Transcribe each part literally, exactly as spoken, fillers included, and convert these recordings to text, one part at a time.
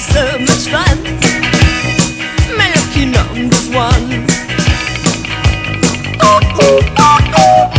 so much fun. My lucky number's one. Oh, oh, oh, oh.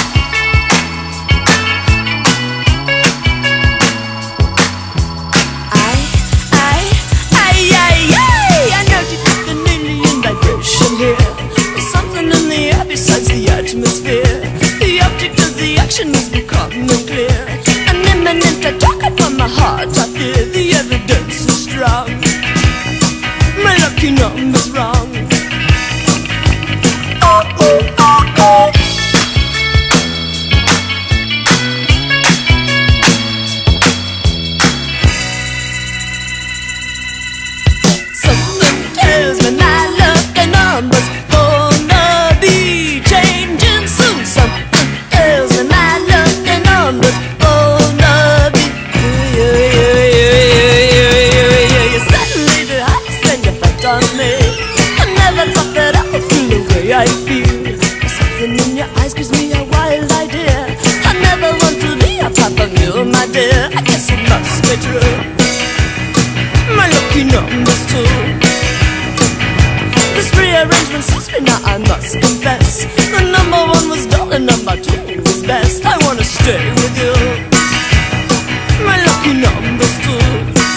I, I, I, I, I, I noticed an alien vibration here. There's something in the air besides the atmosphere. The object of the action is becoming clear. An imminent attack upon my heart, I fear. The evidence is strong. My lucky number's wrong. Oh, oh, oh, oh. Something tells me my lucky number's gonna be changing soon. Something tells me my lucky number's gonna be. Yeah, yeah, yeah, yeah, yeah, yeah, yeah, yeah. Suddenly the highest thing effect on me. I never thought that I would feel the way I feel. Something in your eyes gives me a wild idea. I never want to be a part of you, my dear. I guess it must be true. My lucky number's two. This rearrangement suits me now, I must confess. The number one was dull and number two was best. I wanna stay with you. My lucky number's two.